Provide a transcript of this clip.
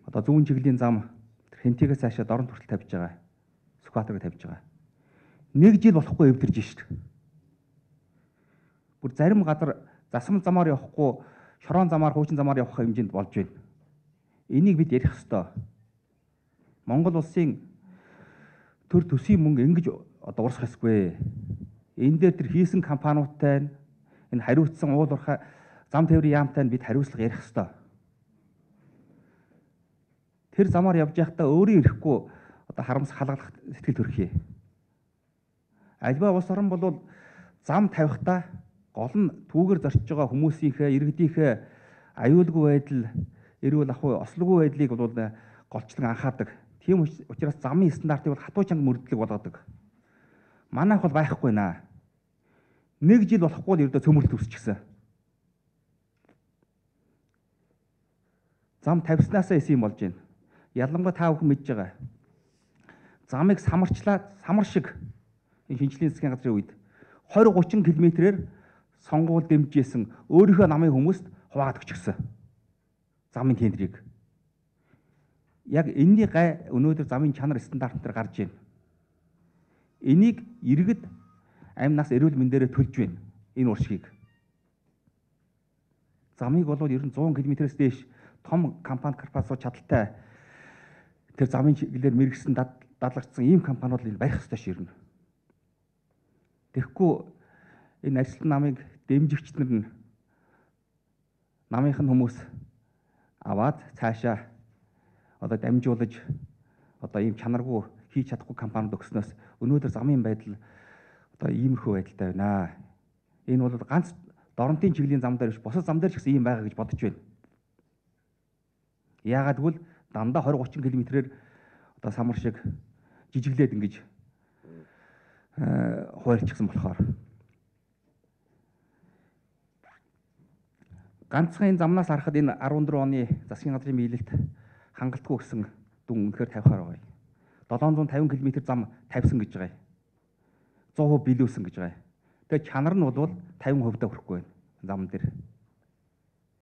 одоо зүүн чиглийн зам Хэнтигээс цаашаа дорн хүртэл тавьж байгаа. Сүхбаатарыг тавьж байгаа. 1 жил болохгүй эвдэрж шít. Бүр зарим газар засам замаар явахгүй, шорон замаар, хуучин замаар явах хэмжээнд болж байна. Энийг бид ярих ёстой. Монгол улсын төр төсвийн мөнгө ингэж одоо урсах ёсгүй. Энэ дээр тэр хийсэн компаниудтай энэ хариуцсан уул уурхай зам тээврийн яамтай бид хариуцлага ярих ёстой. Тэр замаар явж байхдаа өөрөө ирэхгүй одоо харамс халгалах сэтгэл төрхий. Альва улс орн бол зам тавихдаа гол нь түүгээр зорчиж байгаа хүмүүсийнхээ иргэдийнхээ аюулгүй байдал, эрүүл ахуй, ослоггүй байдлыг бол голчлон анхаардаг. Тийм учраас замын стандартыг бол хатуу чанга мөрдөг болгодог. Манайх бол байхгүй наа. 1 жил болохгүй л ердөө цөмөрлөлт үүсчихсэн. Зам тавьснасаа эс юм болж байна. Ялангуяа та бүхэн мэдж байгаа. Замыг самарчлаад самар шиг энэ шинжлэлийн засгийн газрын үед 20-30 км-ээр сонгуул дэмжижсэн өөрийнхөө намын хүмүүст хуваагаад өчгсөн. Замын тендерийг. Яг энэний гай өнөөдөр замын чанар стандартаар гарч байна. Энийг иргэд амь нас эрүүл мэндээрээ төлж байна. Энэ уршгийг. Замыг бол ер нь 100 км-с дээш том компани корпорациуд чадaltaй тэр замын чиглэлээр мэрэгсэн дадлагдсан ийм компаниуд энэ барих ёстой ширнэ. Тэгэхгүй энэ ажилтны намыг дэмжигчнэр нь намынх нь хүмүүс аваад цаашаа одоо дамжуулж одоо ийм чанаргүй хийж чадахгүй компаниуд өгснөөс өнөөдөр замын байдал одоо иймэрхүү байдалтай байна. Энэ бол ганц доронтын чиглэлийн зам дээр биш бусад зам дээр ч гэсэн ийм байгаа гэж бодож байна. Яагаад гэвэл дандаа 20-30 км-ээр одоо самар шиг жижиглээд ингэж хуульчихсан болохоор ганцхан энэ замнаас харахад энэ 14 оны засгийн газрын биелэлт хангалтгүй гэсэн дүн үнэхээр тавихаар байгаа. 750 км зам тавьсан гэж байгаа. 100% биелүүлсэн гэж байгаа. Тэгээ чанар нь бол 50% хүрхгүй байна зам дээр.